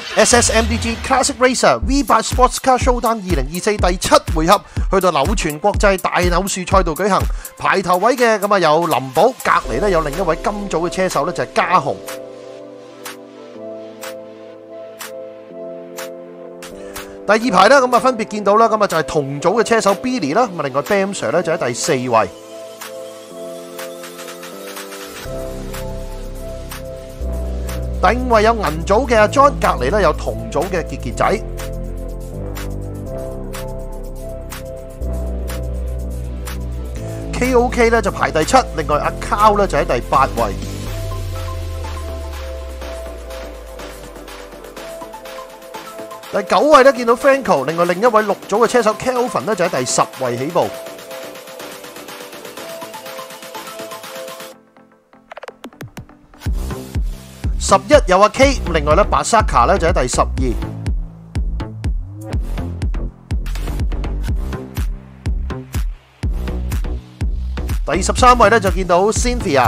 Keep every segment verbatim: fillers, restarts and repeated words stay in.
S S M D G Classic Racer V 八 Sports Car Showdown 二零二四第七回合去到柳泉國際大柳樹賽道舉行，排頭位嘅咁啊有林寶，隔離咧有另一位今組嘅車手咧就係嘉雄。第二排咧咁啊分別見到啦，咁啊就係同組嘅車手 Billy 啦，咁啊另外 Bam Sir 咧就喺第四位。第五位有銀組嘅阿 John， 隔離咧有同組嘅傑傑仔。K O K 咧就排第七，另外阿 Cow 咧就喺第八位。第九位咧見到 Franco， 另外另一位六組嘅車手 Kelvin 咧就喺第十位起步。十一有阿 K， 另外咧白沙卡咧就喺第十二。第十三位咧就見到 Cynthia。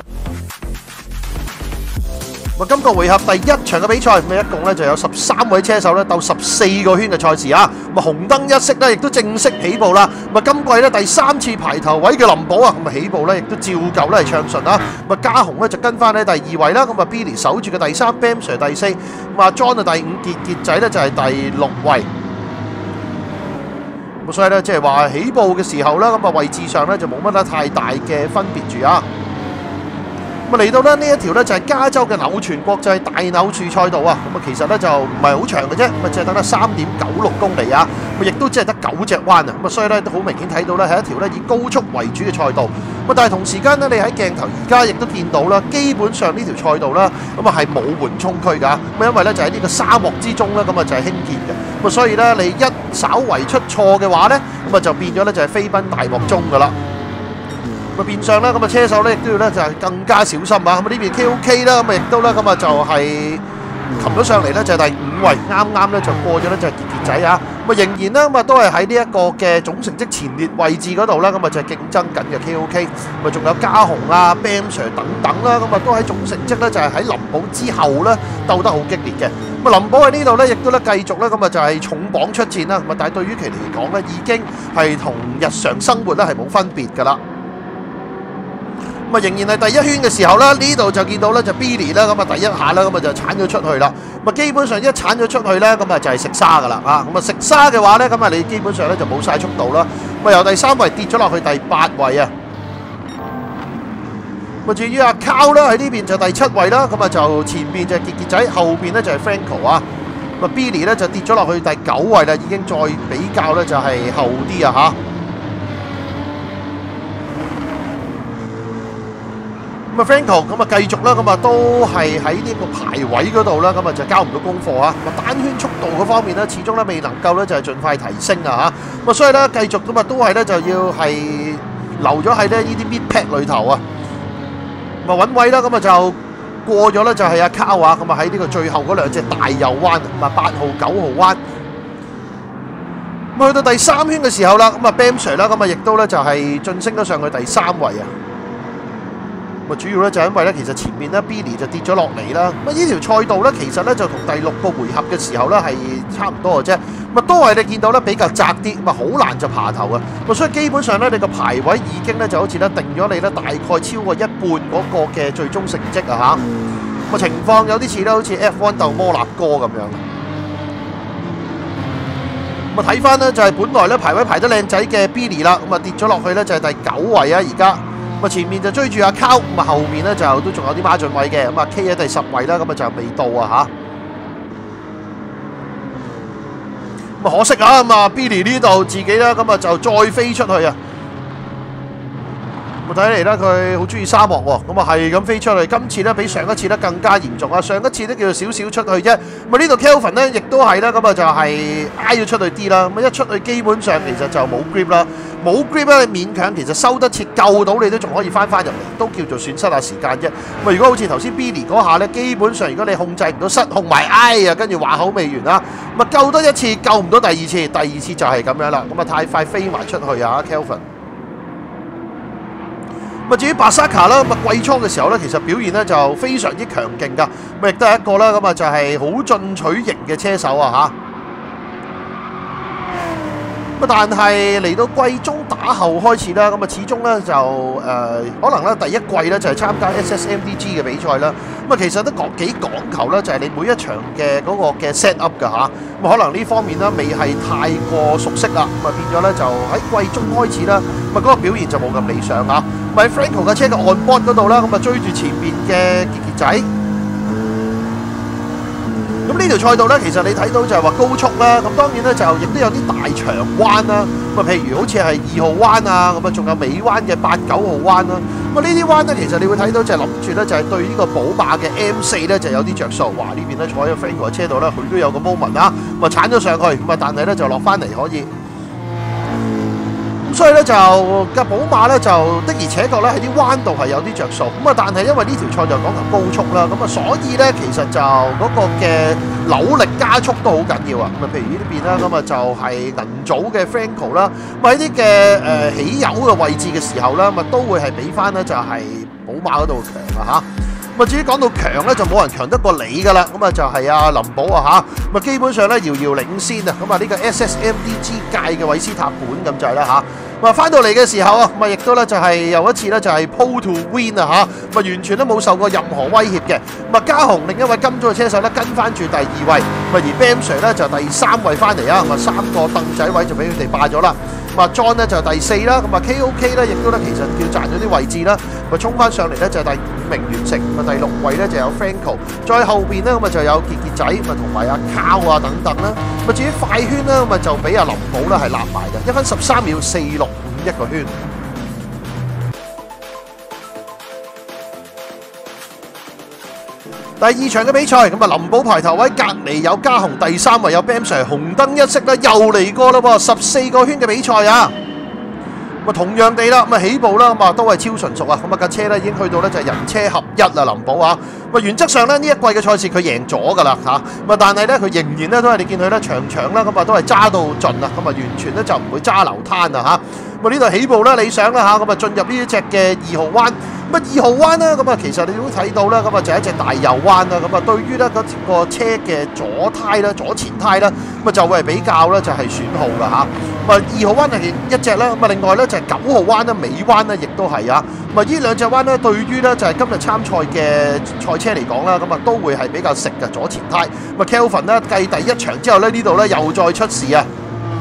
咁今個回合第一場嘅比賽，咁一共咧就有十三位車手咧鬥十四個圈嘅賽事啊！咁啊紅燈一熄咧，亦都正式起步啦！咁啊今季咧第三次排頭位嘅林寶啊，咁啊起步咧亦都照舊咧係暢順啦！咁啊嘉雄咧就跟翻喺第二位啦，咁啊 Billy 守住嘅第三 ，Bam Sir 第四，咁啊 John 啊第五，傑傑仔咧就係第六位。咁所以咧即係話起步嘅時候咧，咁啊位置上咧就冇乜得太大嘅分別住啊！咁嚟到咧呢一條咧就係加州嘅柳泉國際大柳樹賽道啊！咁啊其實咧就唔係好長嘅啫，咁啊只係得得三點九六公里啊！咁亦都只係得九隻彎啊！咁啊所以咧都好明顯睇到咧係一條咧以高速為主嘅賽道。咁但係同時間咧，你喺鏡頭而家亦都見到啦，基本上呢條賽道啦，咁啊係冇緩衝區㗎。咁因為咧就喺呢個沙漠之中咧，咁啊就係興建嘅。咁啊所以咧你一稍為出錯嘅話咧，咁啊就變咗咧就係飛奔大漠中㗎啦。咁啊變相咧，咁啊車手咧亦都要咧就係更加小心啊！咁啊呢邊 K O K 啦，咁啊亦都咧咁啊就係擒咗上嚟咧就係第五位，啱啱咧就過咗咧就係傑傑仔啊！咁啊仍然咧咁啊都係喺呢一個嘅總成績前列位置嗰度啦，咁啊就係競爭緊嘅 K O K， 咁啊仲有嘉雄啊、Bam Sir 等等啦，咁啊都喺總成績咧就係喺林寶之後咧鬥得好激烈嘅。咁啊林寶喺呢度咧亦都咧繼續咧咁啊就係重磅出戰啦，咁啊但係對於佢嚟講咧已經係同日常生活咧係冇分別㗎啦。咁啊仍然係第一圈嘅時候啦，呢度就見到咧就 Billy 啦，咁啊第一下啦，咁啊就鏟咗出去啦。咁啊基本上一鏟咗出去咧，咁啊就係食沙噶啦啊！咁啊食沙嘅話咧，咁啊你基本上咧就冇晒速度啦。咁啊由第三位跌咗落去第八位啊。咁啊至於阿 Cow 啦喺呢邊就第七位啦，咁啊就前邊就係傑傑仔，後邊咧就係 Franco 啊。咁啊 Billy 咧就跌咗落去第九位啦，已經再比較咧就係後啲啊嚇。咁啊 Franco 咁啊繼續啦，咁啊都係喺呢個排位嗰度啦，咁啊就交唔到功課啊！咁啊單圈速度嗰方面咧，始終咧未能夠咧就係盡快提升啊嚇！咁啊所以咧繼續咁啊都係咧就要係留咗喺咧呢啲 mid pack 裏頭啊！咁啊揾位啦，咁啊就過咗咧就係阿 Cow 啊！咁啊喺呢個最後嗰兩隻大右彎，咁啊八號九號彎。咁去到第三圈嘅時候啦，咁啊 Bam Sir 啦，咁啊亦都咧就係晉升咗上去第三位啊！咁主要咧就因為咧，其實前面咧 Billy 就跌咗落嚟啦。咁啊呢條賽道咧，其實咧就同第六個回合嘅時候咧係差唔多嘅啫。咁啊都係你見到咧比較窄啲，咁啊好難就爬頭啊。咁所以基本上咧，你個排位已經咧就好似咧定咗你咧大概超過一半嗰個嘅最終成績啊嚇。咁啊情況有啲似咧，好似 F 一 鬥摩納哥咁樣。咁啊睇翻咧就係本來咧排位排得靚仔嘅 Billy 啦，咁啊跌咗落去咧就係第九位啊而家。咁啊前面就追住阿 Cow， 咁啊後面咧就都仲有啲孖進位嘅，咁啊 K 喺第十位啦，咁啊就未到啊嚇。咁啊可惜啊，咁啊 Billy 呢度自己咧咁啊就再飛出去啊。咁睇嚟咧佢好中意沙漠喎，咁啊係咁飛出去。今次咧比上一次咧更加嚴重啊！上一次咧叫做少少出去啫。咁啊呢度 Kelvin 咧亦都係啦，咁啊就係挨咗出去啲啦。咁啊一出去基本上其實就冇 grip 啦。冇 grip 咧，勉強其實收得切救到你都仲可以翻翻入嚟，都叫做損失下時間啫。咁啊，如果好似頭先 Billy 嗰下咧，基本上如果你控制唔到失控埋，哎呀，跟住話口未完啦，咁啊救多一次救唔到第二次，第二次就係咁樣啦。咁啊太快飛埋出去啊 ，Kelvin。 咁啊，至於巴薩卡啦，咁啊季初嘅時候咧，其實表現咧就非常之強勁㗎，咁亦都係一個啦，咁啊就係好進取型嘅車手啊嚇。咁但係嚟到季中打後開始啦，咁啊始終咧就誒、呃、可能咧第一季咧就係參加 S S M D G 嘅比賽啦。咁啊其實都講幾講求咧，就係你每一場嘅嗰個嘅 set up 㗎嚇。咁可能呢方面咧未係太過熟悉啦，咁啊變咗咧就喺季中開始啦，咁啊嗰個表現就冇咁理想嚇。咁喺 Franco 嘅車嘅 on board 嗰度啦，咁啊追住前面嘅傑傑仔。咁呢條賽道咧，其實你睇到就係話高速啦，咁當然咧就亦都有啲大長彎啦，咁啊譬如好似係二號彎啊，咁啊仲有尾彎嘅八九號彎啦，咁啊呢啲彎咧其實你會睇到就係諗住咧就係對呢個寶馬嘅 M 四咧就有啲着數，哇呢邊咧坐喺 Franco 嘅車度咧，佢都有個 moment 啊，咁啊鏟咗上去，咁啊但係咧就落翻嚟可以。所以咧就嘅寶馬咧就的而且確咧喺啲彎度係有啲着數，咁啊但係因為呢條賽就講求高速啦，咁啊所以咧其實就嗰個嘅扭力加速都好緊要啊，咁啊譬如呢邊啦，咁啊就係銀組嘅 Franco 啦，咁喺啲嘅誒起油嘅位置嘅時候啦，咁啊都會係俾翻咧就係寶馬嗰度強啊嚇。咁啊，至於講到強咧，就冇人強得過你噶啦。咁啊，就係阿林寶啊嚇。咁啊，基本上咧遙遙領先啊。咁啊，呢個 S S M D G 界嘅韋斯塔本咁就係啦嚇。咁啊，翻到嚟嘅時候啊，咁啊，亦都咧就係又一次咧就係 pole to win 啊嚇。咁啊，完全都冇受過任何威脅嘅。咁啊，嘉雄另一位金組嘅車手咧跟翻住第二位。咁啊，而 Bam Sir 咧就第三位翻嚟啊。咁啊，三個凳仔位就俾佢哋霸咗啦。咁啊 ，John 咧就第四啦。咁啊 ，K O K 咧亦都咧其實叫賺咗啲位置啦。咁啊，衝翻上嚟咧就係第五名完成。咁啊，第六位咧就有 Franco， 再後邊咧咁啊就有傑傑仔，咁啊同埋阿 Cow 啊等等啦。咁啊，至於快圈咧咁啊就俾阿林寶咧係立埋嘅，一分十三秒四六五一個圈。第二場嘅比賽，咁啊林寶排頭位，隔離有嘉雄，第三位有 Bam Sir， 紅燈一熄啦，又嚟過啦喎，十四個圈嘅比賽啊！咁啊同樣地啦，咁啊起步啦，咁啊都係超純熟啊！咁啊架車咧已經去到咧就係人車合一啦，林寶啊！咁啊原則上咧呢一季嘅賽事佢贏咗㗎啦嚇，咁啊但係咧佢仍然咧都係你見佢咧場場啦，咁啊都係揸到盡啊，咁啊完全咧就唔會揸流灘啊嚇！咁啊呢度起步啦理想啦嚇，咁啊進入呢一隻嘅二號彎。咁啊二號彎咧，咁啊其實你都睇到啦，咁啊就係一隻大右彎啦。咁啊對於咧嗰個車嘅左胎啦、左前胎啦，咁啊就會係比較咧就係損耗㗎嚇。咁啊二號彎係一隻啦，咁啊另外咧就係九號彎啦、尾彎咧，亦都係啊。咁啊呢兩隻彎咧，對於咧就係今日參賽嘅賽車嚟講啦，咁啊都會係比較食嘅左前胎。咁啊 Kelvin 咧繼第一場之後咧，呢度咧又再出事啊！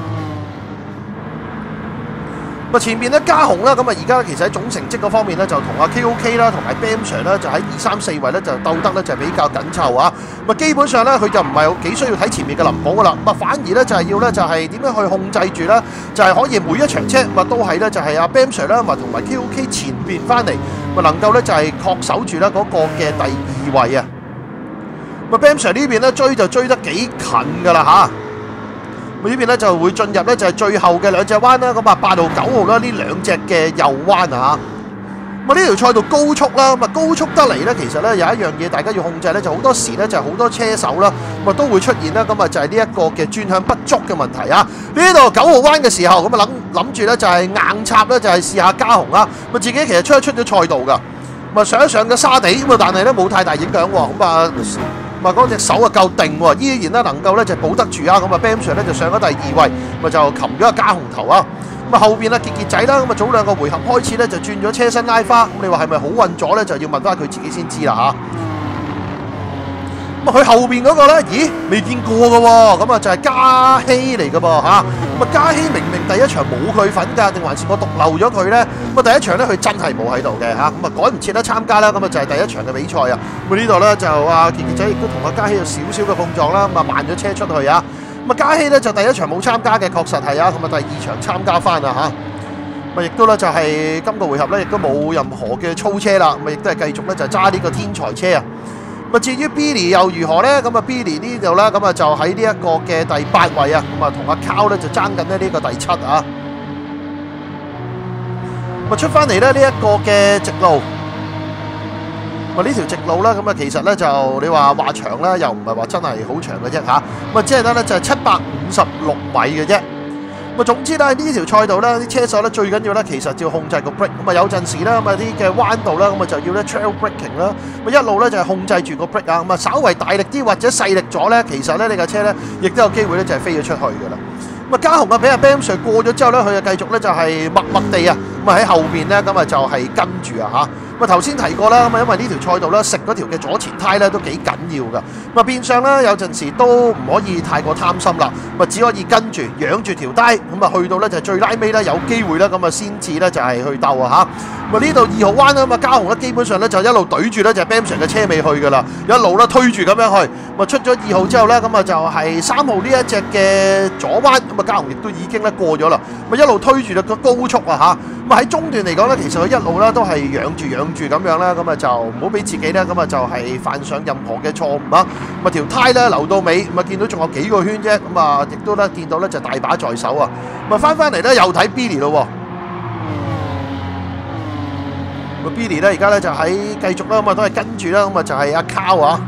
咁前面咧嘉雄啦，咁啊而家其實喺總成績嗰方面咧，就同阿 K O K 啦，同埋 Bam Sir 咧，就喺二三四位咧就鬥得咧就比較緊湊啊！咁啊基本上咧佢就唔係幾需要睇前面嘅林寶噶啦，咁啊反而咧就係要咧就係點樣去控制住咧，就係可以每一場車咁啊都係咧就係阿 Bam Sir 啦，同埋 K O K 前邊翻嚟，咪能夠咧就係確守住咧嗰個嘅第二位啊！咁啊 Bam Sir 呢邊咧追就追得幾近噶啦嚇。咁呢邊咧就會進入咧就係最後嘅兩隻彎啦，咁啊八號九號啦，呢兩隻嘅右彎啊，咁啊呢條賽道高速啦，咁啊高速得嚟咧，其實咧有一樣嘢大家要控制咧，就好多時咧就係好多車手啦，咁啊都會出現啦，咁啊就係呢一個嘅轉向不足嘅問題啊。呢度九號彎嘅時候，咁啊諗諗住咧就係硬插咧，就係試下嘉雄啊，咁啊自己其實出一出咗賽道㗎，咁啊上一上嘅沙地，咁啊但係咧冇太大影響喎，咁啊。咁啊，嗰隻手啊夠定喎，依然咧能夠咧就保得住啊！咁啊 ，Bam Sir 咧就上咗第二位，咁啊就擒咗個嘉雄頭啊！咁啊後邊啊傑傑仔啦，咁啊早兩個回合開始咧就轉咗車身拉花，咁你話係咪好運咗咧？就要問翻佢自己先知啦嚇。咁啊佢後邊嗰個咧，咦未見過嘅喎，咁啊就係嘉熙嚟嘅噃嚇。咁啊嘉熙明明第一場冇佢份㗎，定還是我獨漏咗佢咧？咁啊第一場咧佢真係冇喺度嘅嚇，咁啊趕唔切得參加啦，咁啊就係第一場嘅比賽啊。咁呢度咧就阿傑傑仔亦都同阿嘉熙有少少嘅碰撞啦，咁啊慢咗車出去啊。咁啊嘉熙咧就第一場冇參加嘅，確實係啊。咁啊第二場參加翻啊嚇。咁啊亦都咧就係今個回合咧亦都冇任何嘅操車啦，咁啊亦都係繼續咧就揸呢個天才車啊。咁啊至於 Billy 又如何咧？咁啊 Billy 呢度咧咁啊就喺呢一個嘅第八位啊，咁啊同阿 Cow 咧就爭緊咧呢個第七啊。咁啊出翻嚟咧呢一個嘅直路，咁啊呢條直路咧咁啊其實咧就你話話長啦，又唔係話真係好長嘅啫嚇。咁啊即係得咧就係七百五十六米嘅啫。 咁總之咧呢條賽道咧啲車手咧最緊要咧其實就要控制個 brake， 咁啊有陣時咧咁啊啲嘅彎道啦，咁啊就要咧 trail braking 啦，咁一路咧就係控制住個 brake 啊，咁啊稍為大力啲或者細力咗咧，其實咧你架車咧亦都有機會咧就係飛咗出去㗎啦。咁啊嘉雄啊俾阿 Bam Sir 過咗之後咧，佢就繼續咧就係默默地啊，咁啊喺後邊咧咁啊就係跟住啊嚇。咁啊頭先提過啦，咁啊因為呢條賽道咧食嗰條嘅左前胎咧都幾緊要㗎，咁啊變相咧有陣時都唔可以太過貪心啦，咁啊只可以跟住養住條帶，咁啊去到咧就係最拉尾咧有機會咧咁啊先至咧就係去鬥啊嚇。咁啊呢度二號彎啦，咁啊嘉雄咧基本上咧就一路懟住咧就係 Bam Sir 嘅車尾去㗎啦，一路咧推住咁樣去，咁啊出咗二號之後咧咁啊就係三號呢一隻嘅左彎，咁啊嘉雄亦都已經咧過咗啦，咁啊一路推住個高速啊嚇。咁啊喺中段嚟講咧，其實佢一路咧都係養住養住咁樣啦，咁啊就唔好俾自己咧，咁啊就係犯上任何嘅錯誤啊！咁啊條胎咧留到尾，咁啊見到仲有幾個圈啫，咁啊亦都咧見到咧就大把在手啊！咁啊翻翻嚟咧又睇 Billy 咯喎，咁啊 Billy 咧而家咧就喺繼續啦，咁啊都係跟住啦，咁啊就係阿 Cow 啊。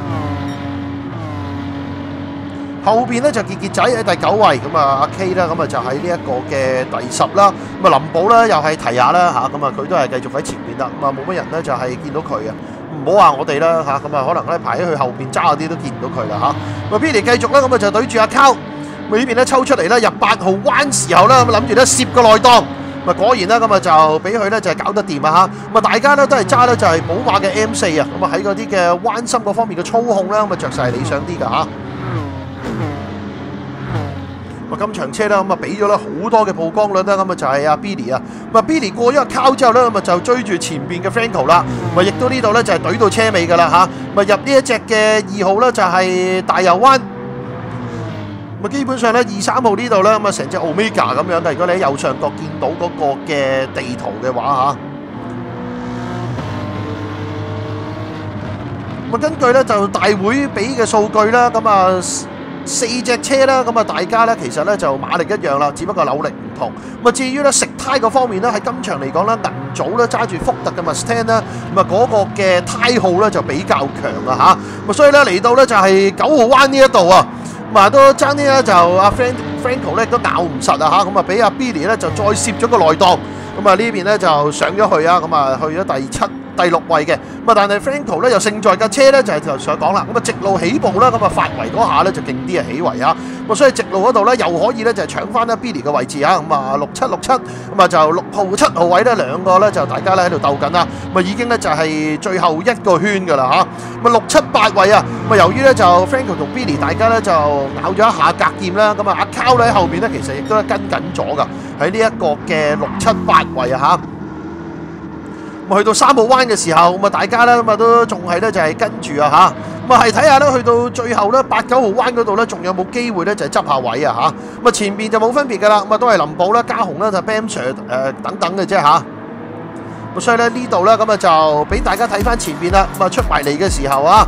後邊咧就傑傑仔喺第九位，咁啊阿 K 啦，咁啊就喺呢一個嘅第十啦。咁啊林寶咧又係提下啦嚇，咁啊佢都係繼續喺前面啦。咁啊冇乜人咧就係見到佢啊，唔好話我哋啦嚇，咁啊可能咧排喺佢後邊揸嗰啲都見唔到佢啦嚇。咁 Billy 繼續啦，咁啊就對住阿 Cow，咁呢邊咧抽出嚟啦，入八號彎時候啦，咁諗住咧攝個內檔，咁啊果然啦，咁啊就俾佢咧就係搞得掂啊嚇。咁啊大家咧都係揸咧就係寶馬嘅 M 四啊，咁啊喺嗰啲嘅彎心嗰方面嘅操控啦，咁啊着實係理想啲㗎嚇。咁今場車啦，咁啊俾咗咧好多嘅曝光率啦，咁啊就係阿 Billy 啊，咁啊 Billy 過咗個 Cow 之後咧，咁啊就追住前邊嘅 Franco 啦，咁啊亦都呢度咧就係懟到車尾噶啦嚇，咁啊入呢一隻嘅二號咧就係大油灣，咁啊基本上咧二三號呢度咧咁啊成隻 Omega 咁樣嘅，如果你喺右上角見到嗰個嘅地圖嘅話嚇，咁啊根據咧就大會俾嘅數據啦，咁啊。四隻車啦，咁啊大家咧其實咧就馬力一樣啦，只不過扭力唔同。咁啊至於咧食胎嗰方面咧，喺今場嚟講咧，銀組咧揸住福特嘅 Mustang 啦，咁啊嗰個嘅胎耗咧就比較強啊嚇。咁啊所以咧嚟到咧就係九號彎呢一度啊，咁啊都爭啲咧就阿 Frank Franco 咧都咬唔實啊嚇，咁啊俾阿 Billy 咧就再攝咗個內檔，咁啊呢邊咧就上咗去啊，咁啊去咗第七。第六位嘅，咁啊但係 Franco 咧又勝在架車咧就係頭先講啦，咁啊直路起步啦，咁啊發圍嗰下咧就勁啲啊起圍啊，咁所以直路嗰度咧又可以咧就係搶翻咧 Billy 嘅位置啊，咁啊六七六七，咁啊就六號七號位咧兩個咧就大家咧喺度鬥緊啦，咁啊已經咧就係最後一個圈㗎啦嚇，咁啊六七八位啊，咁啊由於咧就 Franco 同 Billy 大家咧就咬咗一下格劍啦，咁啊阿 Cow 咧喺後邊咧其實亦都跟緊咗㗎，喺呢一個嘅六七八位啊嚇。咁去到三號彎嘅時候，咁啊大家咧咁啊都仲係咧就係跟住啊嚇，咁啊係睇下咧去到最後咧八九號彎嗰度咧，仲有冇機會咧就係執下位啊嚇，咁啊前邊就冇分別㗎啦，咁啊都係林寶啦、嘉雄啦、就 Bam Sir 誒等等嘅啫嚇，咁所以咧呢度咧咁啊就俾大家睇翻前邊啦，咁啊出埋嚟嘅時候啊，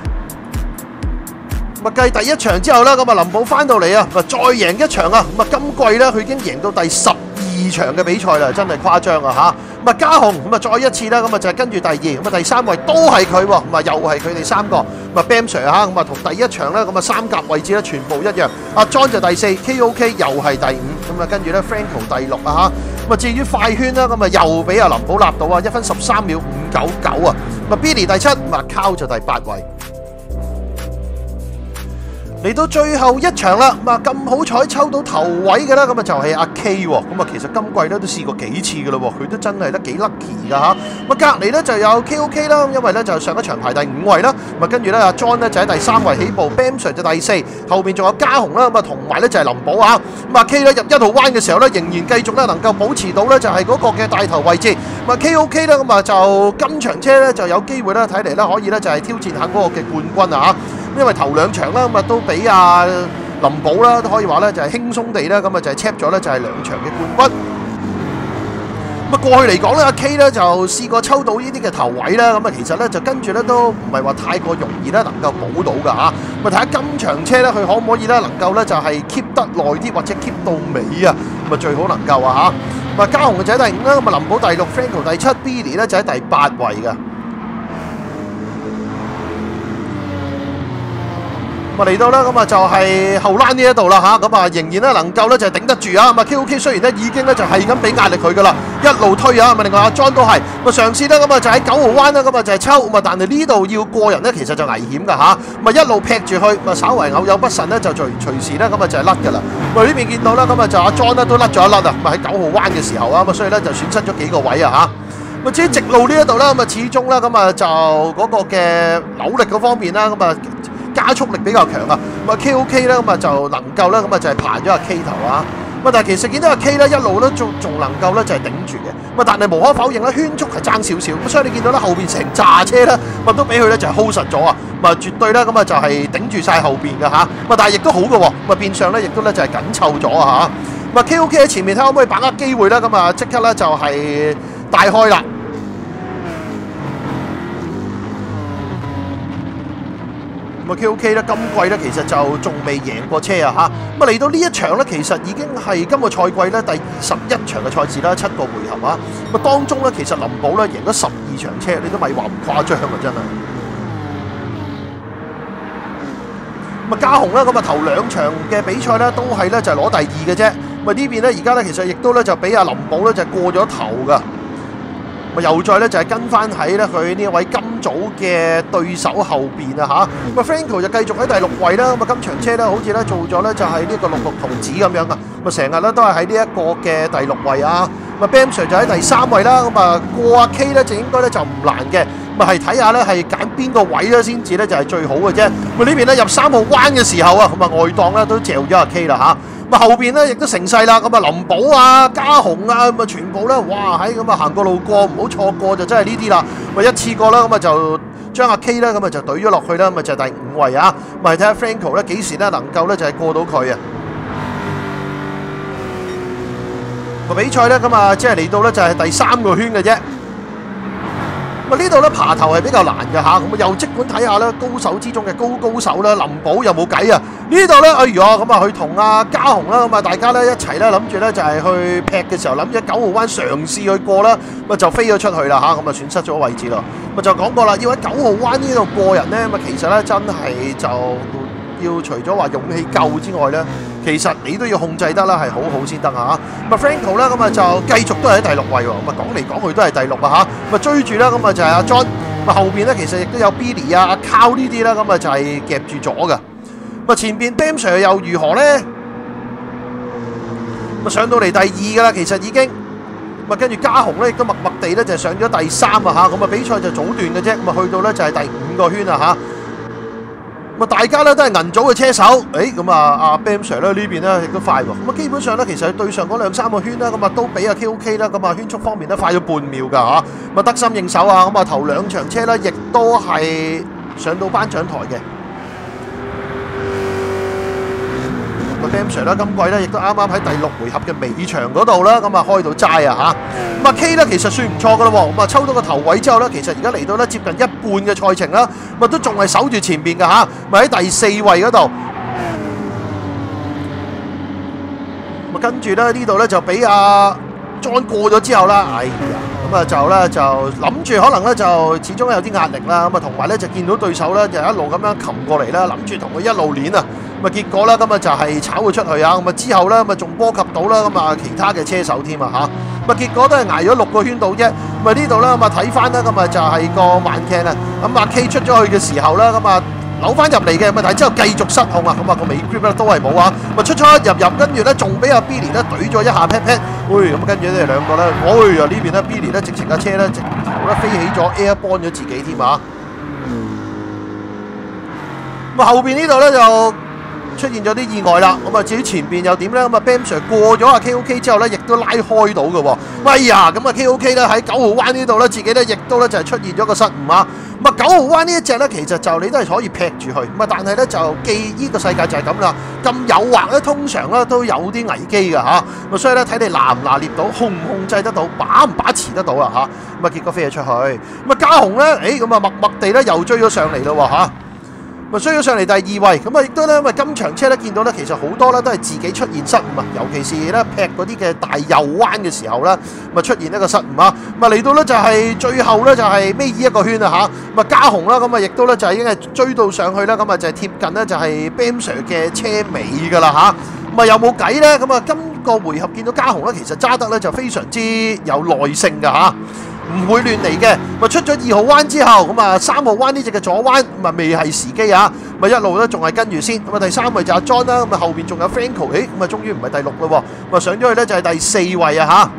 咁啊計第一場之後啦，咁啊林寶翻到嚟啊，咁啊再贏一場啊，咁啊今季咧佢已經贏到第十二場嘅比賽啦，真係誇張啊嚇！咁啊嘉雄咁啊再一次啦，咁啊就係跟住第二，咁啊第三位都係佢喎，咁啊又係佢哋三個，咁啊 Bam Sir 嚇，咁啊同第一場咧咁啊三甲位置咧全部一樣，阿 John 就第四 ，K O K 又係第五，咁啊跟住咧 Franco 第六啊嚇，咁啊至於快圈啦，咁啊又俾阿林寶立到啊，一分十三秒五九九啊，咁啊 Billy 第七，咁啊 Cow 就第八位。嚟到最後一場啦，咁啊咁好彩抽到頭位嘅啦，咁啊就係阿 K 喎，咁啊其實今季咧都試過幾次嘅咯喎，佢都真係得幾 lucky 㗎嚇。咁啊隔離咧就有 K O K 啦，因為咧就上一場排第五位啦，咁啊跟住咧阿 John 咧就喺第三位起步 ，Bam Sir 就第四，後邊仲有嘉雄啦，咁啊同埋咧就係林寶啊，咁啊 K 咧入一號彎嘅時候咧仍然繼續咧能夠保持到咧就係嗰個嘅帶頭位置，咁啊 K O K 咧咁啊就今場車咧就有機會咧睇嚟咧可以咧就係挑戰下嗰個嘅冠軍啊嚇。因為頭兩場啦，咁啊都俾阿林寶啦，都可以話咧就係輕鬆地咧，咁啊就係 check 咗咧就係兩場嘅冠軍。咁啊過去嚟講咧，阿 K 咧就試過抽到呢啲嘅頭位啦，咁啊其實咧就跟住咧都唔係話太過容易咧能夠補到㗎嚇。咁啊睇下今場車咧佢可唔可以咧能夠咧就係 keep 得耐啲或者 keep 到尾啊，咁啊最好能夠啊嚇。咁啊嘉雄就喺第五啦，咁啊林寶第六 ，Franco 第七 ，Billy 咧就喺第八位㗎。 咁啊嚟到啦，咁啊就係後欄呢一度啦嚇，咁啊仍然咧能夠咧就係頂得住啊！咁啊 K O K 雖然咧已經咧就係咁俾壓力佢噶啦，一路推啊！咁啊另外阿 John 都係，咁啊嘗試咧咁啊就喺九號彎啦，咁啊就係抽，咁啊但係呢度要過人咧其實就危險噶嚇，咁啊一路劈住去，咁啊稍為偶有不慎咧就隨隨時咧咁啊就係甩噶啦。咁啊呢邊見到啦，咁啊就阿 John 咧都甩咗一甩啊，咁啊喺九號彎嘅時候啊，咁啊所以咧就損失咗幾個位啊嚇。咁至於直路呢一度啦，咁啊始終啦，咁啊就嗰個嘅扭力嗰方面啦，咁啊加速力比較強啊，咁啊 K O K 咧，咁啊就能夠咧，咁啊就係爬咗阿 K 頭啊，咁啊但係其實見到阿 K 咧一路咧仲仲能夠咧就係頂住嘅，咁啊但係無可否認咧圈速係爭少少，咁所以你見到咧後邊成揸車咧，咁都俾佢咧就係 hold 實咗啊，咁啊絕對咧咁啊就係頂住晒後邊嘅嚇，咁啊但係亦都好嘅喎，咁啊變相咧亦都咧就係緊湊咗啊嚇，咁啊 K O K 喺前面睇可唔可以把握機會咧，咁啊即刻咧就係大開啦。咁啊 K O K 咧，今季咧其實就仲未贏過車啊嚇！咁啊嚟到呢一場咧，其實已經係今個賽季咧第十一場嘅賽事啦，七個回合啊！咁啊當中咧，其實林寶咧贏咗十二場車，你都咪話唔誇張啊！真係。咁啊嘉鴻咧，咁啊頭兩場嘅比賽咧都係咧就係攞第二嘅啫。咁啊呢邊咧而家咧其實亦都咧就俾阿林寶咧就係過咗頭㗎。又再咧就係跟翻喺咧佢呢一位今組嘅對手後邊啊嚇，咁啊 Franco 就繼續喺第六位啦，咁啊今場車咧好似咧做咗咧就係呢個六六童子咁樣啊，咁啊成日咧都係喺呢一個嘅第六位啊，咁啊 Bam Sir 就喺第三位啦，咁啊過阿 K 咧就應該咧就唔難嘅，咁啊係睇下咧係揀邊個位咧先至咧就係最好嘅啫，咁啊呢邊咧入三號彎嘅時候啊，咁啊外檔咧都嚼咗阿 K 啦嚇。咁啊後邊咧亦都成勢啦，咁啊林寶啊、嘉鴻啊，咁啊全部咧，哇喺咁啊行過路過，唔好錯過就真係呢啲啦。咁啊一次過啦，咁啊就將阿 K 咧咁啊就懟咗落去啦，咁啊就係第五位啊。咁啊睇下 Franco 咧幾時咧能夠咧就係過到佢啊。個比賽咧咁啊即係嚟到咧就係第三個圈嘅啫。咁啊呢度咧爬頭係比較難嘅嚇，咁啊又即管睇下咧高手之中嘅高高手咧，林寶有冇計啊？呢度咧，哎呀咁啊佢同阿嘉鴻啦，咁啊大家咧一齊咧諗住咧就係去劈嘅時候，諗住九號彎嘗試去過啦，咁啊就飛咗出去啦嚇，咁啊損失咗位置咯。咁啊就講過啦，要喺九號彎呢度過人咧，咁啊其實咧真係就要除咗話勇氣夠之外咧，其實你都要控制得啦，係好好先得嚇。咁啊 Franco 咧咁啊就繼續都係喺第六位喎，咁啊講嚟講去都係第六啊嚇。咁啊追住啦，咁啊就係阿 John，咁啊後邊咧其實亦都有 Billy 啊、阿 Cow 呢啲啦，咁啊就係夾住咗㗎。咁啊前邊 Bam Sir 又如何咧？咁啊上到嚟第二噶啦，其實已經。咁啊跟住嘉鴻咧亦都默默地咧就係上咗第三啊嚇，咁啊比賽就早段嘅啫，咁啊去到咧就係第五個圈啊嚇。咁啊大家咧都係銀組嘅車手，誒咁啊阿 Bam Sir 咧呢邊咧亦都快喎，咁啊基本上咧其實對上嗰兩三個圈啦，咁啊都比阿 K O K 啦，咁啊圈速方面咧快咗半秒㗎嚇，咁啊得心應手啊，咁啊頭兩場車咧亦都係上到頒獎台嘅。Bam Sir 啦，今季咧亦都啱啱喺第六回合嘅尾場嗰度啦，咁啊開到齋啊嚇，咁啊 K 咧其實算唔錯噶啦喎，咁啊抽到個頭位之後咧，其實而家嚟到咧接近一半嘅賽程啦，咁啊都仲係守住前邊嘅嚇，咪喺第四位嗰度，咁啊跟住咧呢度咧就俾阿 John 過咗之後啦，哎呀，咁啊就咧就諗住可能咧就始終有啲壓力啦，咁啊同埋咧就見到對手咧就一路咁樣擒過嚟啦，諗住同佢一路攣啊。咁啊結果咧，咁啊就係炒佢出去啊！咁啊之後咧，咁啊仲波及到啦，咁啊其他嘅車手添啊嚇！咁啊結果都係捱咗六個圈到啫。咁啊呢度咧，咁啊睇翻咧，咁啊就係個慢鏡啊！咁阿 K 出咗去嘅時候咧，咁啊扭翻入嚟嘅，咁啊但係之後繼續失控啊！咁啊個尾 grip 咧都係冇啊！咁啊出出入入，跟住咧仲俾阿 Billy 咧懟咗一下 pat pat，喂！咁跟住咧兩個咧，哎呀呢邊咧 Billy 咧直情架車咧直頭咧飛起咗 airborne 咗自己添啊！咁啊後邊呢度咧就出現咗啲意外啦，咁啊至於前邊又點咧？咁啊 Bam Sir 過咗啊 K O K 之後咧，亦都拉開到嘅喎。哎呀，咁啊 K O K 咧喺九號彎呢度咧，自己咧亦都咧就係出現咗個失誤啊。咁啊九號彎呢一隻咧，其實就你都係可以劈住佢，咁啊但係咧就既呢個世界就係咁啦，咁誘惑咧通常咧都有啲危機嘅嚇。咁所以咧睇你拿唔拿捏到，控唔控制得到，把唔把持得到啦嚇。咁啊結果飛咗出去，咁啊嘉鴻咧，誒咁啊默默地咧又追咗上嚟咯喎嚇。 咪追咗上嚟第二位，咁啊亦都咧，因為今場車咧見到咧，其實好多咧都係自己出現失誤啊，尤其是咧劈嗰啲嘅大右彎嘅時候咧，咪出現一個失誤啊，咪嚟到咧就係最後咧就係尾二一個圈啊嚇，咪嘉鴻啦，咁啊亦都咧就係已經係追到上去啦，咁啊就係貼近咧就係 B A M Sir 嘅車尾㗎啦嚇，咁啊有冇計咧？咁啊今個回合見到嘉鴻咧，其實揸得咧就非常之有耐性㗎嚇。唔會亂嚟嘅，咪出咗二號彎之後，咁啊三號彎呢隻嘅左彎，咪未係時機啊，咪一路咧仲係跟住先，咁啊第三位就阿 John 啦，咁啊後邊仲有 Franco， 誒咁啊終於唔係第六咯喎，咪上咗去咧就係第四位啊嚇。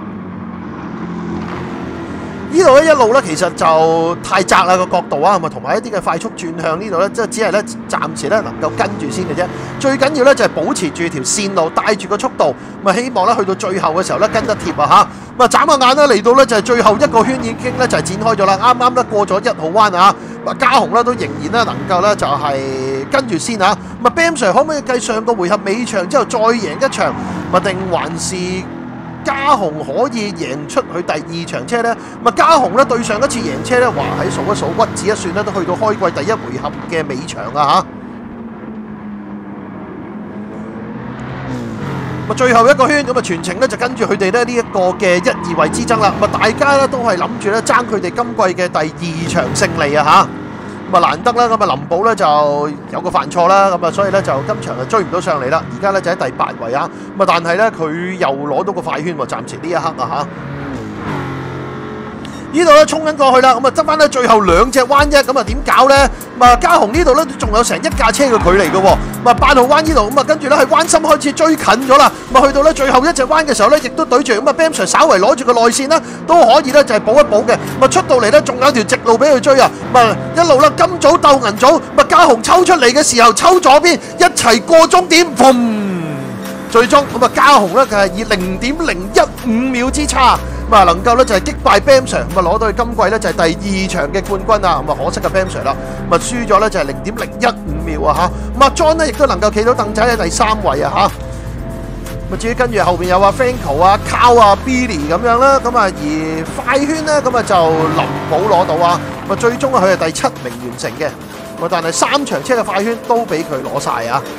呢度咧一路咧其實就太窄啦個角度啊，咁啊同埋一啲嘅快速轉向呢度咧，即係只係咧暫時咧能夠跟住先嘅啫。最緊要咧就係保持住條線路，帶住個速度，咪希望咧去到最後嘅時候咧跟得貼啊嚇。咁啊眨下眼啦，嚟到咧就係最後一個圈已經咧就係展開咗啦，啱啱咧過咗一號彎啊，咁啊嘉鴻咧都仍然咧能夠咧就係跟住先啊。咁啊 B A M Sir 可唔可以計上個回合尾場之後再贏一場，咪定還是嘉鴻可以贏出去第二場車呢？咁啊嘉鴻咧對上一次贏車咧，話喺數一數屈指一算咧，都去到開季第一回合嘅尾場啊嚇。咁啊最後一個圈，咁啊全程咧就跟住佢哋咧呢一個嘅一二位之爭啦。咁啊大家咧都係諗住咧爭佢哋今季嘅第二場勝利啊嚇。咁啊難得啦，咁啊林寶咧就有個犯錯啦，咁啊所以咧就今場就追唔到上嚟啦。而家咧就喺第八位啊。咁啊但係咧佢又攞到個快圈喎，暫時呢一刻啊嚇。呢度咧衝緊過去啦，咁啊執翻咧最後兩隻彎啫，咁啊點搞咧？咁啊嘉鴻呢度咧仲有成一架車嘅距離嘅喎，咁啊八號彎呢度，咁啊跟住咧喺彎心開始追近咗啦，咁啊去到咧最後一隻彎嘅時候咧，亦都對住咁啊 B A M Sir 稍為攞住個內線啦，都可以咧就係補一補嘅，咁啊出到嚟咧仲有條直路俾佢追啊，咁啊一路啦金組鬥銀組，咁啊嘉鴻抽出嚟嘅時候抽左邊一齊過終點，嘭！最終咁啊嘉鴻咧就係以零點零一五秒之差。咁啊，能夠咧就係擊敗 B A M Sir，咁啊攞到佢今季咧就係第二場嘅冠軍啊！咁啊可惜嘅 B A M Sir 啦，咁啊輸咗咧就係零點零一五秒啊嚇！咁啊 John 咧亦都能夠企到凳仔喺第三位啊嚇！咁啊至於跟住後邊有啊 Franco 啊、Cow 啊、Billy 咁樣啦，咁啊而快圈咧咁啊就林寶攞到啊！咁啊最終啊佢係第七名完成嘅，咁啊但係三場車嘅快圈都俾佢攞晒啊！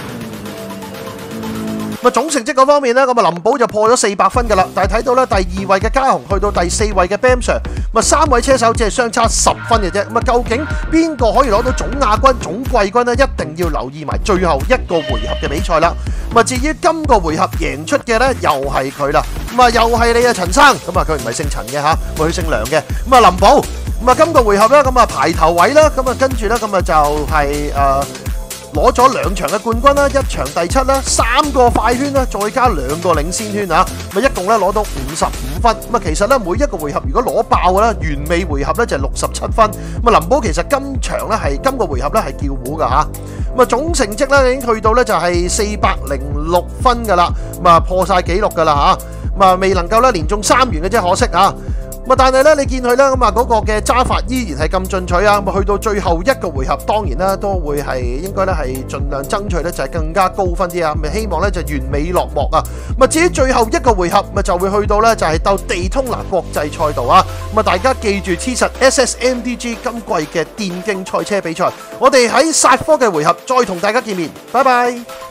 咁總成績嗰方面咧，咁啊林寶就破咗四百分噶啦，但係睇到咧第二位嘅嘉鴻去到第四位嘅 B A M Sir，咁啊三位車手只係相差十分嘅啫。咁啊究竟邊個可以攞到總亞軍、總季軍呢？一定要留意埋最後一個回合嘅比賽啦。咁啊至於今個回合贏出嘅咧，又係佢啦。咁啊又係你啊陳生，咁啊佢唔係姓陳嘅嚇，佢姓梁嘅。咁啊林寶，咁啊今個回合咧，咁啊排頭位啦，咁啊跟住咧，咁啊就係誒。攞咗兩場嘅冠軍啦，一場第七啦，三個快圈啦，再加兩個領先圈啊，咪一共咧攞到五十五分。咁啊，其實咧每一個回合如果攞爆嘅咧，完美回合咧就係六十七分。咁啊，林寶其實今場咧係今個回合咧係叫糊㗎嚇。咁啊，總成績咧已經去到咧就係四百零六分㗎啦，咁啊破晒紀錄㗎啦嚇。咁啊未能夠咧連中三元嘅啫，可惜啊。咁但係咧，你見佢咧咁啊，嗰個嘅揸法依然係咁進取啊！咁去到最後一個回合，當然啦，都會係應該咧係盡量爭取咧就係更加高分啲啊！咪希望咧就完美落幕啊！咁啊，至於最後一個回合，咪就會去到咧就係鬥地通拿國際賽道啊！咁啊，大家記住黐實 S S M D G 今季嘅電競賽車比賽，我哋喺煞科嘅回合再同大家見面，拜拜。